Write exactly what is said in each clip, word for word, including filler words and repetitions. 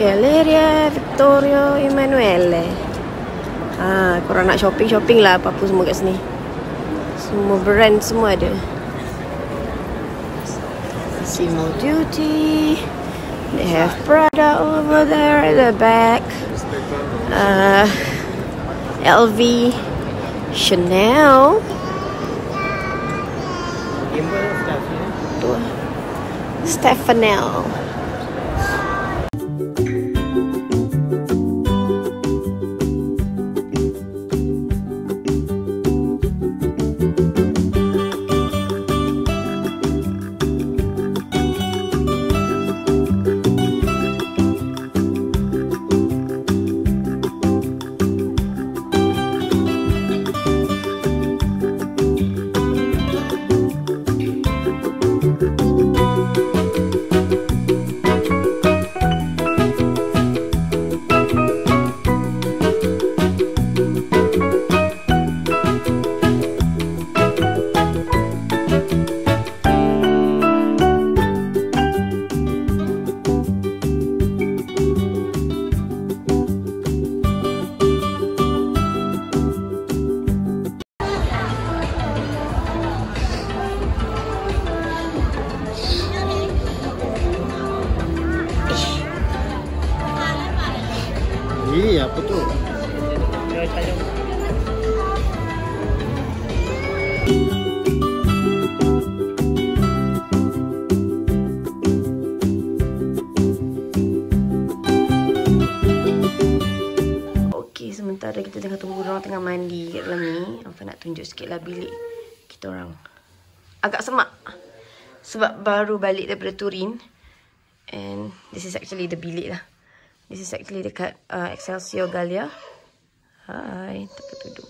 Galleria Vittorio Emanuele. Ha, korang nak shopping-shopping lah apa-apa semua kat sini. Semua brand semua ada. Massimo Dutti. They have Prada over there at the back. Uh, L V, Chanel. Stefanel. Eh, apa tu? Okey, sementara kita tengah tunggu orang tengah mandi kat dalam ni, Afa nak tunjuk sikit lah bilik kita orang. Agak semak sebab baru balik daripada Turin. And this is actually the bilik lah. This is actually dekat uh, Excelsior Gallia. Hai, tempat duduk.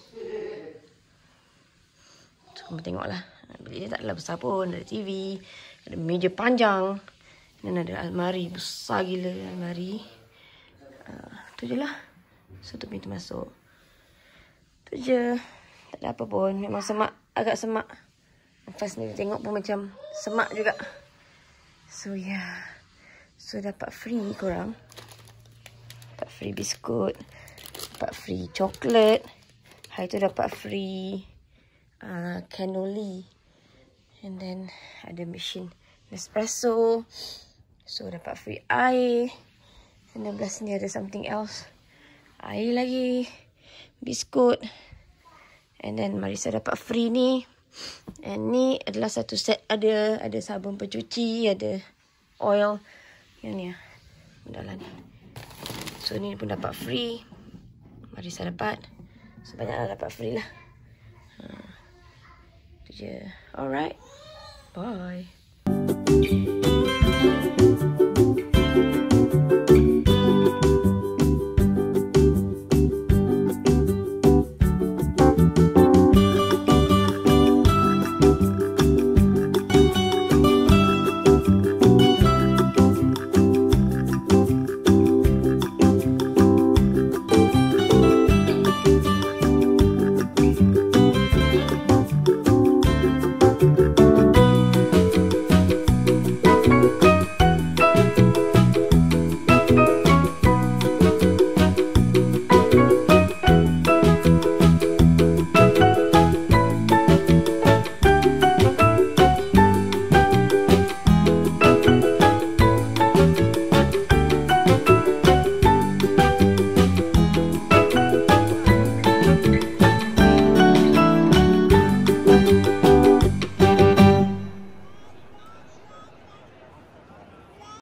So, kamu tengoklah. Bilik ni tak adalah besar pun. Ada T V, ada meja panjang, dan ada almari. Besar gila almari. Uh, tu je lah. So, tu pintu masuk. Tu je. Tak ada apa pun. Memang semak. Agak semak. Lepas ni tengok pun macam semak juga. So, ya. Yeah. So, dapat free korang. Dapat free biskut, dapat free coklat. Hari tu dapat free uh, cannoli. And then ada mesin Nespresso. So dapat free air. And then belah sini ada something else. Air lagi. Biskut. And then Marissa dapat free ni. And ni adalah satu set. Ada ada sabun pencuci, ada oil. Yang ni lah. Benda lah ni. So ni pun dapat free. Marissa dapat. Sebanyaklah dapat free lah. Ha. Tu je. Alright. Bye.